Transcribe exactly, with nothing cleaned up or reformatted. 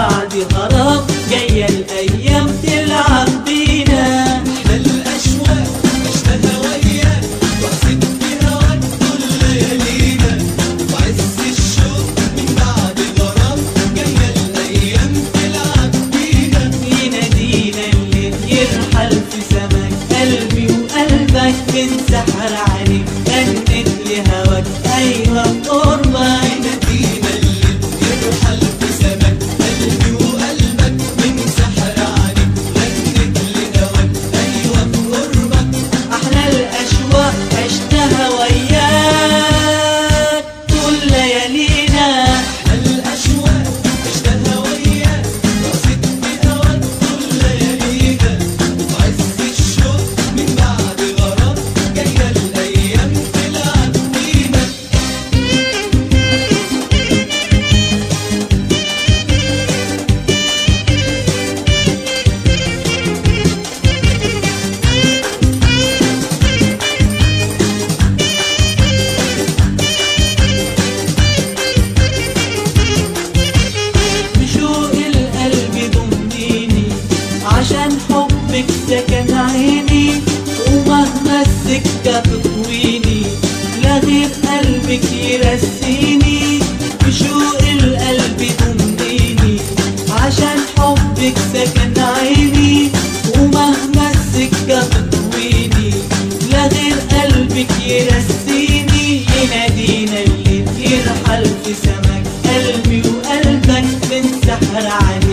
بعد غرام جاية الأيام تلعب بينا. احنا الأشواق عشناها وياك وحسيت في هواك كل ليالينا، وعز الشوق من بعد غرام جاية الأيام تلعب بينا. ينادينا الليل يرحل في سماك قلبي وقلبك من سحر عليك غنت لهواك أيوة بقربك. ينادينا الليل يرحل في سماك قلبي وقلبك من سحر عليك غنت لهواك أيوة بقربك. أحلى الأشواق عشتها وياك طول ليالينا. احنا الأشواق عشناها وياك وحسيت في هواك كل ليالينا، وعز الشوق من بعد غرام جاية الأيام تلعب بينا. بشوق القلب ضمنيني عشان حبك سكن عيني، ومهما السكة تطويني لا غير قلبك يرسيني. بشوق القلب ضمنيني عشان حبك سكن عيني، ومهما السكة تطويني لا غير قلبك يرسيني. ينادينا الليل يرحل في سماك قلبي وقلبك من سحر عليك